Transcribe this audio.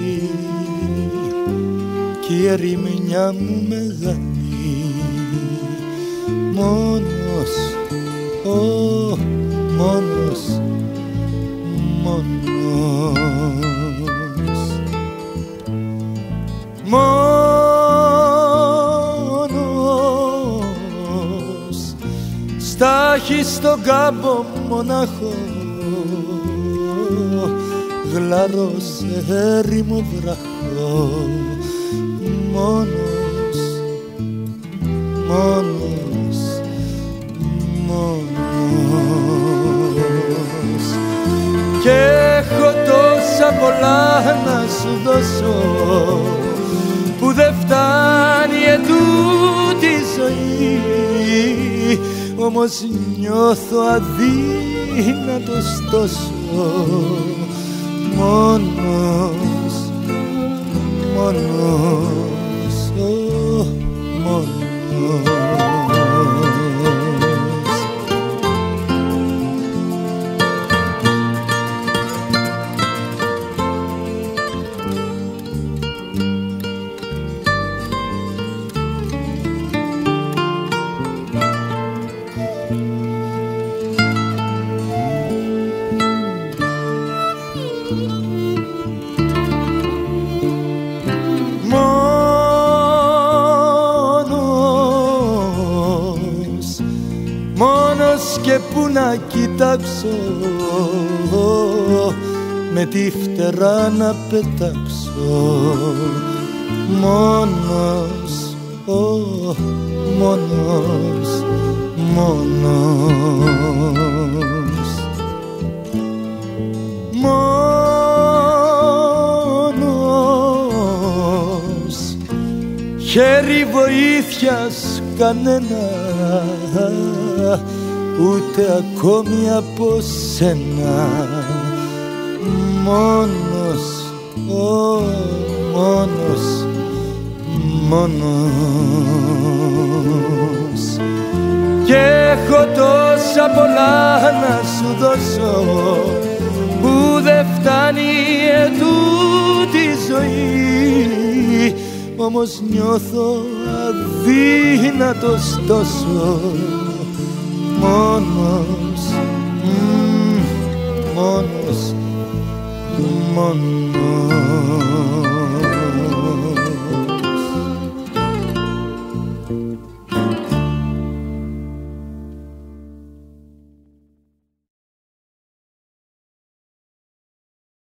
κι η ερημιά μου μεγάλη. Μόνος, μόνος, μόνος, μόνος, στάχει στον κάμπο μονάχο, γλάρος έρημο βραχό. Μόνος, μόνος, μόνος, κι έχω τόσα πολλά να σου δώσω που δεν φτάνει ετούτη ζωή, όμως νιώθω αδύνατος τόσο. Μόνος, μόνος, μόνος. Μόνος και που να κοιτάξω, με τη φτερά να πετάξω. Μόνος, μόνος, μόνος, μόνος, χέρι βοήθειας κανένα, ούτε ακόμη από σένα. Μόνος, μόνος, μόνος, κι έχω τόσα πολλά να σου δώσω που δεν φτάνει ετούτη ζωή, όμως νιώθω αδύνατος τόσο. Μόνος, μόνος, μόνος.